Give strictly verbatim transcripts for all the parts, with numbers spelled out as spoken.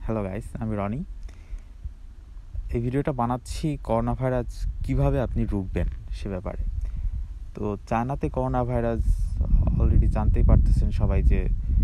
Hello guys, আমি রনি। এই ভিডিওটা বানাচ্ছি করোনা ভাইরাস কীভাবে আপনি রুখবেন সে ব্যাপারে। তো চায়নাতে করোনা ভাইরাস অলরেডি জানতেই পারতেছেন সবাই যে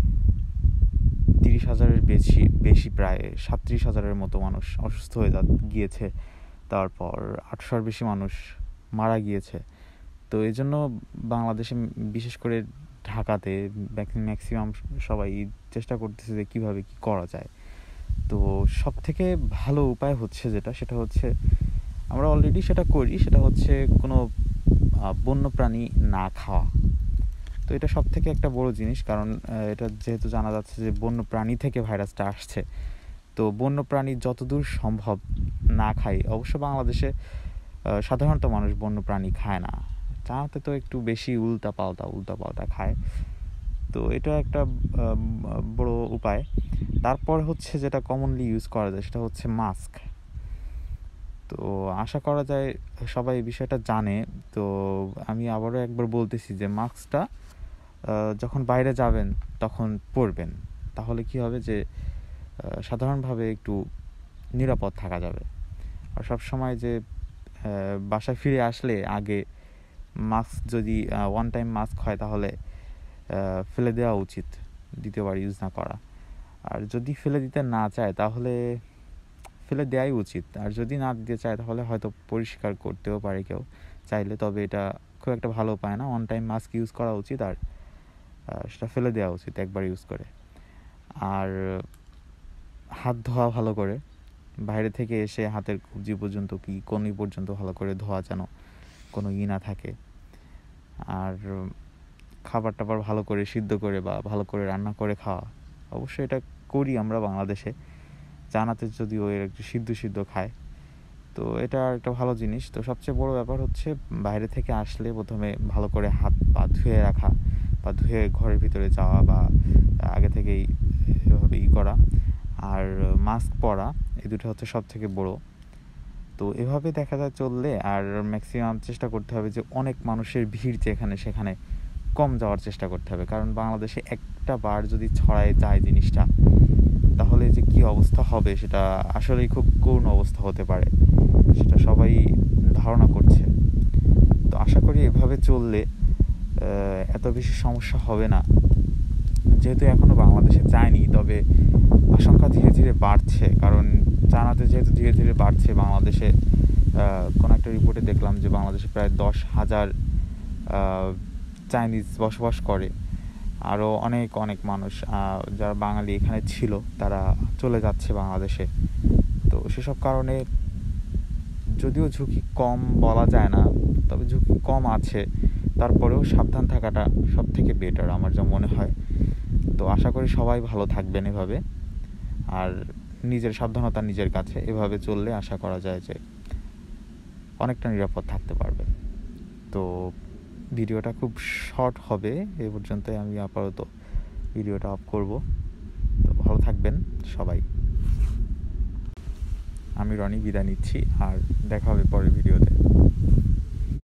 তিরিশ হাজারের বেশি বেশি প্রায় সাতত্রিশ হাজারের মতো মানুষ অসুস্থ হয়ে যা গিয়েছে। তারপর আটশোর বেশি মানুষ মারা গিয়েছে। তো এই জন্য বাংলাদেশে বিশেষ করে ঢাকাতে ম্যাক্সিমাম সবাই চেষ্টা করতেছে যে কীভাবে কী করা যায়। তো সব থেকে ভালো উপায় হচ্ছে যেটা সেটা হচ্ছে আমরা অলরেডি সেটা করি, সেটা হচ্ছে কোনো বন্য প্রাণী না খাওয়া। তো এটা সব থেকে একটা বড় জিনিস, কারণ এটা যেহেতু জানা যাচ্ছে যে বন্য প্রাণী থেকে ভাইরাসটা আসছে। তো বন্য প্রাণী যতদূর সম্ভব না খাই। অবশ্য বাংলাদেশে সাধারণত মানুষ বন্য প্রাণী খায় না, চাতে তো একটু বেশি উল্টা পাল্টা উল্টা পাল্টা খায়। তো এটা একটা বড় উপায়। তারপর হচ্ছে যেটা কমনলি ইউজ করা যায় সেটা হচ্ছে মাস্ক। তো আশা করা যায় সবাই এই বিষয়টা জানে। তো আমি আবারও একবার বলতেছি যে মাস্কটা যখন বাইরে যাবেন তখন পরবেন। তাহলে কি হবে যে সাধারণভাবে একটু নিরাপদ থাকা যাবে। আর সব সময় যে বাসায় ফিরে আসলে আগে মাস্ক যদি ওয়ান টাইম মাস্ক হয় তাহলে ফেলে দেওয়া উচিত, দ্বিতীয়বার ইউজ না করা। আর যদি ফেলে দিতে না চায় তাহলে ফেলে দেওয়াই উচিত। আর যদি না দিতে চায় তাহলে হয়তো পরিষ্কার করতেও পারে কেউ চাইলে, তবে এটা খুব একটা ভালো উপায় না। ওয়ান টাইম মাস্ক ইউজ করা উচিত আর সেটা ফেলে দেওয়া উচিত একবার ইউজ করে। আর হাত ধোয়া ভালো করে, বাইরে থেকে এসে হাতের কবজি পর্যন্ত কি কনুই পর্যন্ত ভালো করে ধোয়া, যেন কোনো ই না থাকে। আর খাবার টাবার ভালো করে সিদ্ধ করে বা ভালো করে রান্না করে খাওয়া। অবশ্যই এটা করি আমরা বাংলাদেশে, জানাতে যদিও এর একটু সিদ্ধ সিদ্ধ খায়। তো এটা একটা ভালো জিনিস। তো সবচেয়ে বড় ব্যাপার হচ্ছে বাইরে থেকে আসলে প্রথমে ভালো করে হাত পা ধুয়ে রাখা বা ধুয়ে ঘরের ভিতরে যাওয়া বা আগে থেকেই এভাবে ই করা, আর মাস্ক পরা, এই দুটো হচ্ছে সব থেকে বড়। তো এভাবে দেখা যায় চললে, আর ম্যাক্সিমাম চেষ্টা করতে হবে যে অনেক মানুষের ভিড় যেখানে সেখানে কম যাওয়ার চেষ্টা করতে হবে, কারণ বাংলাদেশে একটা বার যদি ছড়ায় যায় জিনিসটা তাহলে যে কি অবস্থা হবে সেটা আসলেই খুব করুণ অবস্থা হতে পারে, সেটা সবাই ধারণা করছে। তো আশা করি এভাবে চললে এত বেশি সমস্যা হবে না। যেহেতু এখনও বাংলাদেশে যায়নি, তবে আশঙ্কা ধীরে ধীরে বাড়ছে, কারণ চায়নাতে যেহেতু ধীরে ধীরে বাড়ছে, বাংলাদেশে কোনো একটা রিপোর্টে দেখলাম যে বাংলাদেশে প্রায় দশ হাজার চাইনিজ বসবাস করে। আরও অনেক অনেক মানুষ যারা বাঙালি এখানে ছিল তারা চলে যাচ্ছে বাংলাদেশে। তো সেসব কারণে যদিও ঝুঁকি কম বলা যায় না, তবে ঝুঁকি কম আছে, তারপরেও সাবধান থাকাটা সব থেকে বেটার আমার যা মনে হয়। তো আশা করি সবাই ভালো থাকবেন এভাবে, আর নিজের সাবধানতা নিজের কাছে। এভাবে চললে আশা করা যায় যে অনেকটা নিরাপদ থাকতে পারবে। তো ভিডিওটা খুব শর্ট হবে, এ পর্যন্তই আমি আপাতত ভিডিওটা অফ করব। তো ভালো থাকবেন সবাই। আমি রনি, বিদায় নিচ্ছি, আর দেখা হবে পরের ভিডিওতে।